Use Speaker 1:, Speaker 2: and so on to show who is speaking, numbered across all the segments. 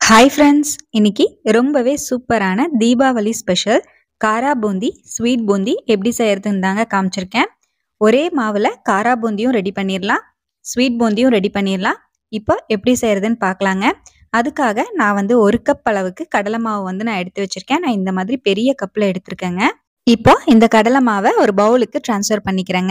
Speaker 1: Hi friends, இன்னைக்கு ரொம்பவே சூப்பரான தீபாவளி ஸ்பெஷல் காரா பூந்தி ஸ்வீட் பூந்தி எப்படி செய்யறதுன்னு தாங்க காமிச்சிருக்கேன். ஒரே மாவில் காரா பூந்தியும் ரெடி பண்ணிடலாம், ஸ்வீட் பூந்தியும் ரெடி பண்ணிடலாம். இப்போ எப்படி செய்யறதுன்னு பார்க்கலாங்க. அதுக்காக நான் ஒரு கப் அளவுக்கு கடலை மாவு நான் எடுத்து வச்சிருக்கேன். நான் இந்த மாதிரி பெரிய கப்பில் எடுத்திருக்கேங்க. இப்போ இந்த கடலை மாவை ஒரு பவுலுக்கு ட்ரான்ஸ்ஃபர் பண்ணிக்கிறேங்க.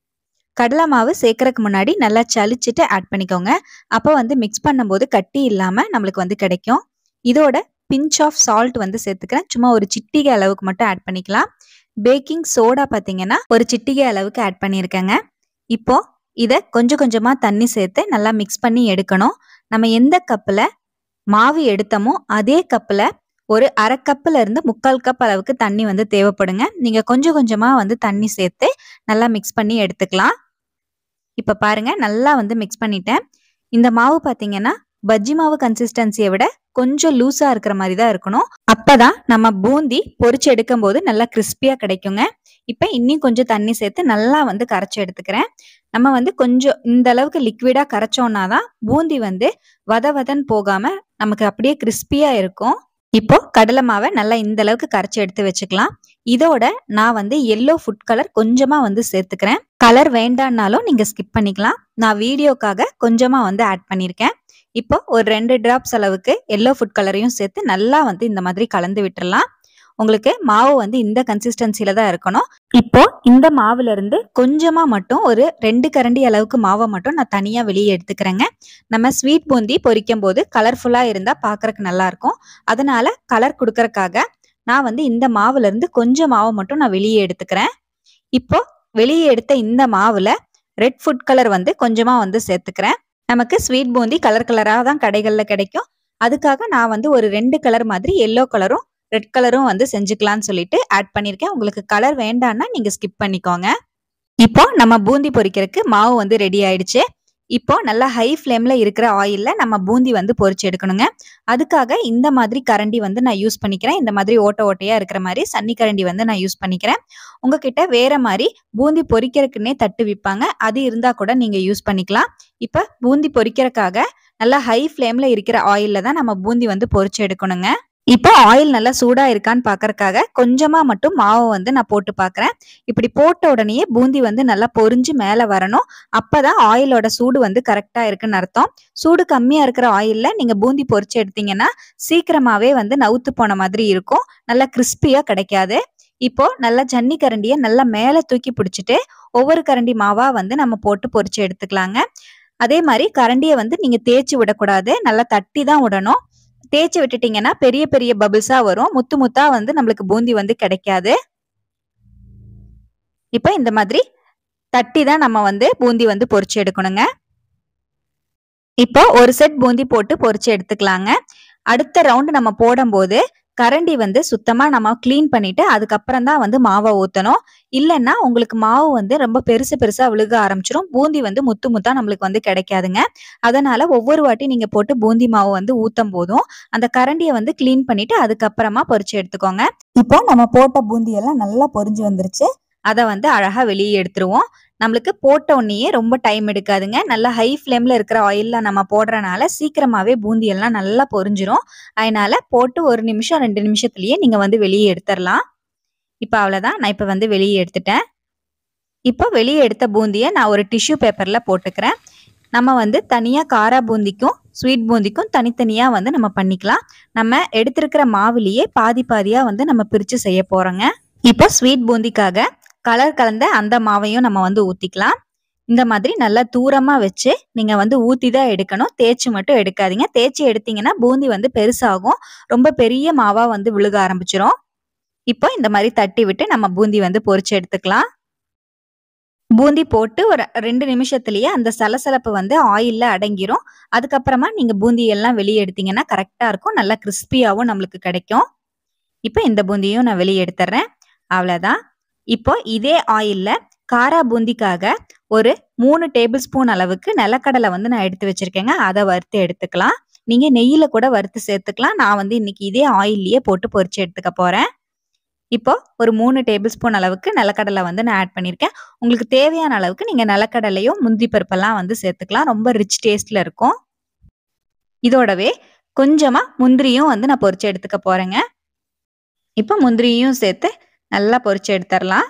Speaker 1: கடலை மாவு சேர்க்கறதுக்கு முன்னாடி நல்லா சலிச்சிட்டு ஆட் பண்ணிக்கோங்க. அப்போ மிக்ஸ் பண்ணும்போது கட்டி இல்லாமல் நம்மளுக்கு கிடைக்கும். இதோட பிஞ்ச் ஆஃப் சால்ட் சேர்த்துக்கிறேன். சும்மா ஒரு சிட்டிகை அளவுக்கு மட்டும் ஆட் பண்ணிக்கலாம். பேக்கிங் சோடா பார்த்தீங்கன்னா ஒரு சிட்டிகை அளவுக்கு ஆட் பண்ணியிருக்கேங்க. இப்போ இதை கொஞ்சம் கொஞ்சமாக தண்ணி சேர்த்து நல்லா மிக்ஸ் பண்ணி எடுக்கணும். நம்ம எந்த கப்பில் மாவு எடுத்தோமோ அதே கப்பில் ஒரு அரை கப்பில் இருந்து 3/4 கப் அளவுக்கு தண்ணி தேவைப்படுங்க. நீங்கள் கொஞ்சம் கொஞ்சமாக தண்ணி சேர்த்து நல்லா மிக்ஸ் பண்ணி எடுத்துக்கலாம். இப்போ பாருங்க, நல்லா மிக்ஸ் பண்ணிட்டேன். இந்த மாவு பார்த்தீங்கன்னா பஜ்ஜி மாவு கன்சிஸ்டன்சியை விட கொஞ்சம் லூஸாக இருக்கிற மாதிரி தான் இருக்கணும். அப்போதான் நம்ம பூந்தி பொரிச்சு எடுக்கும் போது நல்லா கிறிஸ்பியாக கிடைக்குங்க. இப்போ இன்னும் கொஞ்சம் தண்ணி சேர்த்து நல்லா கரைச்சி எடுத்துக்கிறேன். நம்ம கொஞ்சம் இந்த அளவுக்கு லிக்விடாக கரைச்சோன்னா தான் பூந்தி வத வதன்னு போகாமல் நமக்கு அப்படியே கிறிஸ்பியாக இருக்கும். இப்போ கடலை மாவை நல்லா இந்த அளவுக்கு கரைச்சி எடுத்து வச்சுக்கலாம். இதோட நான் எல்லோ ஃபுட் கலர் கொஞ்சமா சேர்த்துக்கிறேன். கலர் வேண்டான்னாலும் நீங்க ஸ்கிப் பண்ணிக்கலாம். நான் வீடியோக்காக கொஞ்சமா ஆட் பண்ணியிருக்கேன். இப்போ ஒரு 2 டிராப்ஸ் அளவுக்கு எல்லோ ஃபுட் கலரையும் சேர்த்து நல்லா இந்த மாதிரி கலந்து விட்டுறலாம். உங்களுக்கு மாவு இந்த கன்சிஸ்டன்சில தான் இருக்கணும். இப்போ இந்த மாவுல இருந்து கொஞ்சமா மட்டும் ஒரு 2 கரண்டி அளவுக்கு மாவை மட்டும் நான் தனியா வெளியே எடுத்துக்கிறேங்க. நம்ம ஸ்வீட் பூந்தி பொரிக்கும் போது கலர்ஃபுல்லா இருந்தா பாக்குறதுக்கு நல்லா இருக்கும். அதனால கலர் கொடுக்கறதுக்காக நான் இந்த மாவுல இருந்து கொஞ்சம் மாவை மட்டும் நான் வெளியே எடுத்துக்கிறேன். இப்போ வெளியே எடுத்த இந்த மாவுல ரெட் ஃபுட் கலர் கொஞ்சமா சேர்த்துக்கிறேன். நமக்கு ஸ்வீட் பூந்தி கலர் கலரா தான் கடைகள்ல கிடைக்கும். அதுக்காக நான் ஒரு 2 கலர் மாதிரி எல்லோ கலரும் ரெட் கலரும் செஞ்சுக்கலாம்னு சொல்லிட்டு ஆட் பண்ணியிருக்கேன். உங்களுக்கு கலர் வேண்டான்னா நீங்க ஸ்கிப் பண்ணிக்கோங்க. இப்போ நம்ம பூந்தி பொரிக்கிறதுக்கு மாவு ரெடி ஆயிடுச்சு. இப்போ நல்லா ஹை ஃப்ளேம்ல இருக்கிற ஆயில்ல நம்ம பூந்தி பொரிச்சு எடுக்கணுங்க. அதுக்காக இந்த மாதிரி கரண்டி நான் யூஸ் பண்ணிக்கிறேன். இந்த மாதிரி ஓட்ட ஓட்டையா இருக்கிற மாதிரி சன்னி கரண்டி நான் யூஸ் பண்ணிக்கிறேன். உங்ககிட்ட வேற மாதிரி பூந்தி பொரிக்கிறதுக்குன்னே தட்டு விற்பாங்க, அது இருந்தா கூட நீங்க யூஸ் பண்ணிக்கலாம். இப்போ பூந்தி பொரிக்கிறதுக்காக நல்லா ஹை ஃப்ளேம்ல இருக்கிற ஆயில்ல தான் நம்ம பூந்தி பொரிச்சு எடுக்கணுங்க. இப்போ ஆயில் நல்லா சூடா இருக்கான்னு பாக்கறதுக்காக கொஞ்சமா மட்டும் மாவு நான் போட்டு பாக்குறேன். இப்படி போட்ட உடனே பூந்தி நல்லா பொரிஞ்சு மேல வரணும். அப்பதான் ஆயிலோட சூடு கரெக்டா இருக்குன்னு அர்த்தம். சூடு கம்மியா இருக்கிற ஆயில்ல நீங்க பூந்தி பொரிச்சு எடுத்தீங்கன்னா சீக்கிரமாவே நவுத்து போன மாதிரி இருக்கும், நல்லா கிறிஸ்பியா கிடைக்காது. இப்போ நல்லா ஜன்னி கரண்டியை நல்லா மேல தூக்கி பிடிச்சிட்டு ஒவ்வொரு கரண்டி மாவா நம்ம போட்டு பொரிச்சு எடுத்துக்கலாங்க. அதே மாதிரி கரண்டியை நீங்க தேய்ச்சி விடக்கூடாது, நல்லா தட்டி தான் விடணும். தேய்ச்சி விட்டுட்டீங்கன்னா பெரிய பெரிய பபிள்ஸா வரும், முத்து முத்தா நம்மளுக்கு பூந்தி கிடைக்காது. இப்போ இந்த மாதிரி தட்டி தான் நம்ம பூந்தி பொரிச்சு எடுக்கணுங்க. இப்போ ஒரு செட் பூந்தி போட்டு பொரிச்சு எடுத்துக்கலாங்க. அடுத்த ரவுண்ட் நம்ம போடும்போது கரண்டி சுத்தமா நம்ம கிளீன் பண்ணிட்டு அதுக்கப்புறம் தான் மாவை ஊத்தணும். இல்லைன்னா உங்களுக்கு மாவு ரொம்ப பெருசு பெருசா விழுக ஆரம்பிச்சிடும், பூந்தி முத்து முத்தா நம்மளுக்கு கிடைக்காதுங்க. அதனால ஒவ்வொரு வாட்டி நீங்க போட்டு பூந்தி மாவு ஊத்தும் போதும் அந்த கரண்டியை கிளீன் பண்ணிட்டு அதுக்கப்புறமா பொரிச்சு எடுத்துக்கோங்க. இப்போ நம்ம போட்ட பூந்தி எல்லாம் நல்லா பொரிஞ்சு வந்துருச்சு. அதை அழகா வெளியே எடுத்துருவோம். நம்மளுக்கு போட்ட உடனேயே ரொம்ப டைம் எடுக்காதுங்க. நல்லா ஹை ஃப்ளேம்ல இருக்கிற ஆயில்ல நம்ம போடுறனால சீக்கிரமாவே பூந்தி எல்லாம் நல்லா பொரிஞ்சிரும். அதனால போட்டு 1 நிமிஷம் 2 நிமிஷத்துலயே நீங்க வெளியே எடுத்துடலாம். இப்போ அவ்வளவுதான், நான் இப்போ வெளியே எடுத்துட்டேன். இப்போ வெளியே எடுத்த பூந்தியை நான் ஒரு டிஷ்யூ பேப்பர்ல போட்டுக்கிறேன். நம்ம தனியா காரா பூந்திக்கும் ஸ்வீட் பூந்திக்கும் தனித்தனியா நம்ம பண்ணிக்கலாம். நம்ம எடுத்திருக்கிற மாவுலயே பாதி பாதியா நம்ம பிரிச்சு செய்ய போறோங்க. இப்போ ஸ்வீட் பூந்திக்காக கலர் கலந்த அந்த மாவையும் நம்ம ஊத்திக்கலாம். இந்த மாதிரி நல்லா தூரமா வச்சு நீங்க ஊத்தி தான் எடுக்கணும், தேய்ச்சி மட்டும் எடுக்காதீங்க. தேய்ச்சி எடுத்தீங்கன்னா பூந்தி பெருசாகும், ரொம்ப பெரிய மாவா விழுக ஆரம்பிச்சிடும். இப்போ இந்த மாதிரி தட்டி விட்டு நம்ம பூந்தி பொரிச்சு எடுத்துக்கலாம். பூந்தி போட்டு ஒரு 2 நிமிஷத்துலயே அந்த சலசலப்பு ஆயில்ல அடங்கிரும். அதுக்கப்புறமா நீங்க பூந்தி எல்லாம் வெளியே எடுத்தீங்கன்னா கரெக்டா இருக்கும், நல்லா கிறிஸ்பியாவும் நம்மளுக்கு கிடைக்கும். இப்போ இந்த பூந்தியும் நான் வெளியே எடுத்துறேன். அவ்வளவுதான். இப்போ இதே ஆயில்ல காரா பூந்திக்காக ஒரு 3 டேபிள் ஸ்பூன் அளவுக்கு நிலக்கடலை நான் எடுத்து வச்சிருக்கேங்க. அதை வறுத்து எடுத்துக்கலாம். நீங்க நெய்யில கூட வறுத்து சேர்த்துக்கலாம். நான் இன்னைக்கு இதே ஆயில்லயே போட்டு பொரிச்சு எடுத்துக்க போறேன். இப்போ ஒரு 3 டேபிள் ஸ்பூன் அளவுக்கு நிலக்கடலை நான் ஆட் பண்ணியிருக்கேன். உங்களுக்கு தேவையான அளவுக்கு நீங்க நிலக்கடலையும் முந்திரி பருப்பெல்லாம் சேர்த்துக்கலாம். ரொம்ப ரிச் டேஸ்ட்ல இருக்கும். இதோடவே கொஞ்சமா முந்திரியும் வந்து நான் பொரிச்சு எடுத்துக்க போறேங்க. இப்போ முந்திரியும் சேர்த்து நல்லா பொரிச்சு எடுத்துறலாம்.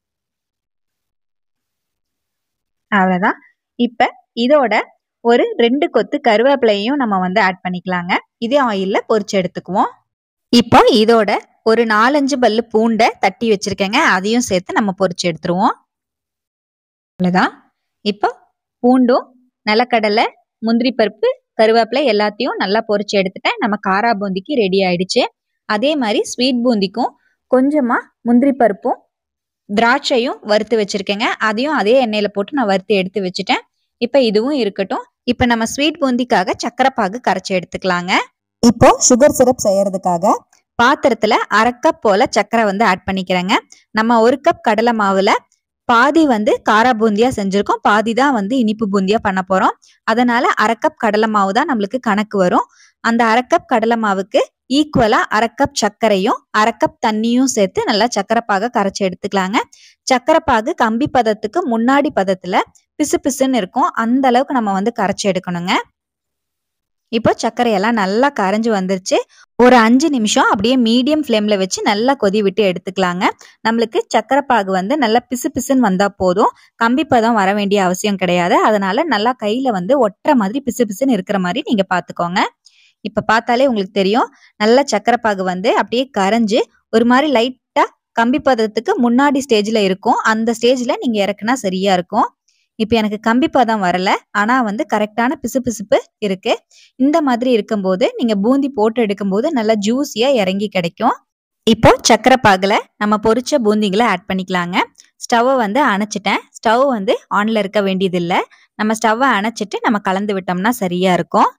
Speaker 1: அவ்வளவுதான். இப்ப இதோட ஒரு 2 கொத்து கருவேப்பிலையும் நம்ம வந்து ஆட் பண்ணிக்கலாங்க. இதே ஆயில்ல பொரிச்சு எடுத்துக்குவோம். இப்போ இதோட ஒரு 4-5 பல்லு பூண்டை தட்டி வச்சிருக்கேங்க. அதையும் சேர்த்து நம்ம பொரிச்சு எடுத்துருவோம். அவ்வளவுதான். இப்போ பூண்டும், நிலக்கடலை, முந்திரி பருப்பு, கருவேப்பிலை எல்லாத்தையும் நல்லா பொரிச்சு எடுத்துட்டேன். நம்ம காரா பூந்திக்கு ரெடி ஆயிடுச்சு. அதே மாதிரி ஸ்வீட் பூந்திக்கும் கொஞ்சமா முந்திரி பருப்பும் திராட்சையும் வறுத்து வச்சிருக்கேங்க. அதையும் அதே எண்ணெயில போட்டு நான் வறுத்து எடுத்து வச்சுட்டேன். இப்ப இதுவும் இருக்கட்டும். இப்ப நம்ம ஸ்வீட் பூந்திக்காக சக்கரை பாகு கரைச்சி எடுத்துக்கலாங்க. இப்போ சுகர் சிரப் செய்யறதுக்காக பாத்திரத்துல 1/2 கப் போல சக்கரை வந்து ஆட் பண்ணிக்கிறேங்க. நம்ம 1 கப் கடலை மாவுல பாதி வந்து காரா பூந்தியா செஞ்சிருக்கோம், பாதி தான் வந்து இனிப்பு பூந்தியா பண்ண போறோம். அதனால 1/2 கப் கடலை மாவு தான் நம்மளுக்கு கணக்கு வரும். அந்த 1/2 கப் கடலை மாவுக்கு ஈக்குவலா 1/2 கப் சர்க்கரையும் 1/2 கப் தண்ணியும் சேர்த்து நல்லா சக்கரை பாகை கரைச்சி எடுத்துக்கலாங்க. சக்கரை பாகு கம்பி பதத்துக்கு முன்னாடி பதத்துல பிசு பிசுன்னு இருக்கும். அந்த அளவுக்கு நம்ம வந்து கரைச்சி எடுக்கணுங்க. இப்போ சர்க்கரையெல்லாம் நல்லா கரைஞ்சு வந்துருச்சு. ஒரு 5 நிமிஷம் அப்படியே மீடியம் ஃப்ளேம்ல வச்சு நல்லா கொதி விட்டு எடுத்துக்கலாங்க. நம்மளுக்கு சக்கரை பாகு வந்து நல்லா பிசு பிசுன்னு வந்தா போதும். கம்பி பதம் வர வேண்டிய அவசியம் கிடையாது. அதனால நல்லா கையில வந்து ஒட்டுற மாதிரி பிசு பிசுன்னு இருக்கிற மாதிரி நீங்க பாத்துக்கோங்க. இப்ப பார்த்தாலே உங்களுக்கு தெரியும். நல்ல சக்கரை பாகு வந்து அப்படியே கரைஞ்சு ஒரு மாதிரி லைட்டா கம்பி பதத்துக்கு முன்னாடி ஸ்டேஜ்ல இருக்கும். அந்த ஸ்டேஜ்ல நீங்க இறக்குனா சரியா இருக்கும். இப்ப எனக்கு கம்பி பதம் வரல. ஆனா வந்து கரெக்டான பிசுபிசுப்பு இருக்கு. இந்த மாதிரி இருக்கும்போது நீங்க பூந்தி போட்டு எடுக்கும்போது நல்லா ஜூஸியா இறங்கி கிடைக்கும். இப்போ சக்கரை பாகுல நம்ம பொரிச்ச பூந்திகளை ஆட் பண்ணிக்கலாங்க. ஸ்டவ் வந்து அணைச்சிட்டேன். ஸ்டவ் வந்து ஆன்ல இருக்க வேண்டியது இல்ல. நம்ம ஸ்டவ் அணைச்சிட்டு நம்ம கலந்து விட்டோம்னா சரியா இருக்கும்.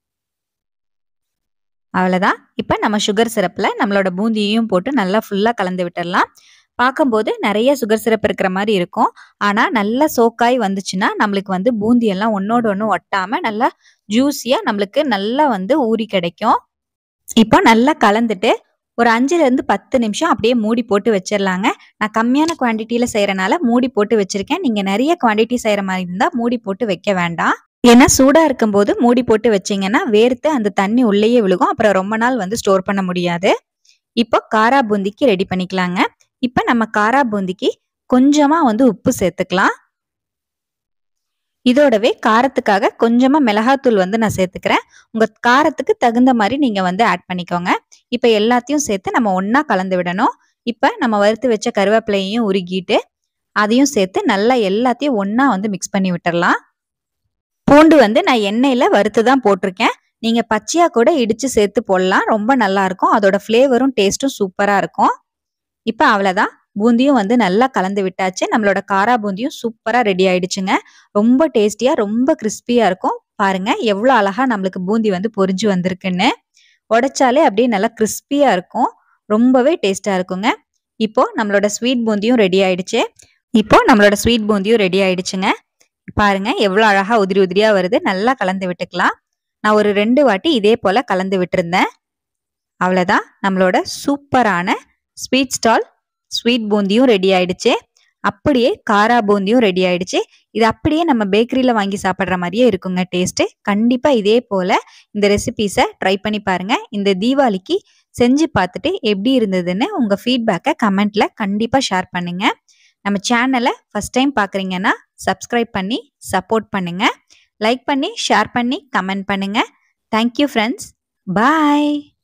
Speaker 1: அவ்வளவுதான். இப்ப நம்ம சுகர் சிரப்ல நம்மளோட பூந்தியையும் போட்டு நல்லா ஃபுல்லா கலந்து விட்டுறலாம். பார்க்கும்போது நிறைய சுகர் சிரப் இருக்கிற மாதிரி இருக்கும். ஆனா நல்லா சோக்காய் வந்துச்சுன்னா நம்மளுக்கு வந்து பூந்தி எல்லாம் ஒன்னோட ஒண்ணு ஒட்டாம நல்லா ஜூஸியா நம்மளுக்கு நல்லா வந்து ஊறி கிடைக்கும். இப்போ நல்லா கலந்துட்டு ஒரு 5-10 நிமிஷம் அப்படியே மூடி போட்டு வச்சிடலாங்க. நான் கம்மியான குவான்டிட்டியில செய்யறனால மூடி போட்டு வச்சிருக்கேன். நீங்க நிறைய குவான்டிட்டி செய்யற மாதிரி இருந்தா மூடி போட்டு வைக்க வேண்டாம். ஏன்னா சூடா இருக்கும்போது மூடி போட்டு வச்சீங்கன்னா வேர்த்து அந்த தண்ணி உள்ளேயே விழுகும். அப்புறம் ரொம்ப நாள் வந்து ஸ்டோர் பண்ண முடியாது. இப்போ காரா பூந்திக்கு ரெடி பண்ணிக்கலாங்க. இப்ப நம்ம காரா பூந்திக்கு கொஞ்சமா வந்து உப்பு சேர்த்துக்கலாம். இதோடவே காரத்துக்காக கொஞ்சமா மிளகாத்தூள் வந்து நான் சேர்த்துக்கிறேன். உங்க காரத்துக்கு தகுந்த மாதிரி நீங்க வந்து ஆட் பண்ணிக்கோங்க. இப்ப எல்லாத்தையும் சேர்த்து நம்ம ஒண்ணா கலந்து விடணும். இப்ப நம்ம வறுத்து வச்ச கருவேப்பிலையையும் உருகிட்டு அதையும் சேர்த்து நல்லா எல்லாத்தையும் ஒண்ணா வந்து மிக்ஸ் பண்ணி விட்டுறலாம். பூண்டு வந்து நான் எண்ணெயில வறுத்து தான் போட்டிருக்கேன். நீங்க பச்சையா கூட இடிச்சு சேர்த்து போடலாம். ரொம்ப நல்லா இருக்கும். அதோட ஃப்ளேவரும் டேஸ்ட்டும் சூப்பரா இருக்கும். இப்ப அவ்வளவுதான். பூந்தியும் வந்து நல்லா கலந்து விட்டாச்சு. நம்மளோட காரா பூந்தியும் சூப்பரா ரெடி ஆயிடுச்சுங்க. ரொம்ப டேஸ்டியா, ரொம்ப கிறிஸ்பியா இருக்கும். பாருங்க எவ்வளவு அழகா நம்மளுக்கு பூந்தி வந்து பொரிஞ்சு வந்திருக்குன்னு. உடைச்சாலே அப்படியே நல்லா கிறிஸ்பியா இருக்கும். ரொம்பவே டேஸ்டா இருக்குங்க. இப்போ நம்மளோட ஸ்வீட் பூந்தியும் ரெடி ஆயிடுச்சுங்க. பாருங்க எவ்வளவு அழகா உதிரி உதிரியா வருது. நல்லா கலந்து விட்டுக்கலாம். நான் ஒரு 2 வாட்டி இதே போல கலந்து விட்டுருந்தேன். அவ்வளவுதான். நம்மளோட சூப்பரான ஸ்வீட் ஸ்டால் ஸ்வீட் பூந்தியும் ரெடி ஆயிடுச்சு. அப்படியே காரா பூந்தியும் ரெடி ஆயிடுச்சு. இது அப்படியே நம்ம பேக்கரியில வாங்கி சாப்பிடுற மாதிரியே இருக்குங்க டேஸ்ட். கண்டிப்பா இதே போல இந்த ரெசிபீஸை ட்ரை பண்ணி பாருங்க. இந்த தீபாவளிக்கு செஞ்சு பார்த்துட்டு எப்படி இருந்ததுன்னு உங்க ஃபீட்பேக்கை கமெண்ட்ல கண்டிப்பா ஷேர் பண்ணுங்க. நம்ம சேனலை ஃபர்ஸ்ட் டைம் பார்க்குறீங்கன்னா சப்ஸ்கிரைப் பண்ணி சப்போர்ட் பண்ணுங்க. லைக் பண்ணி ஷேர் பண்ணி கமெண்ட் பண்ணுங்க. Thank you friends. பாய்.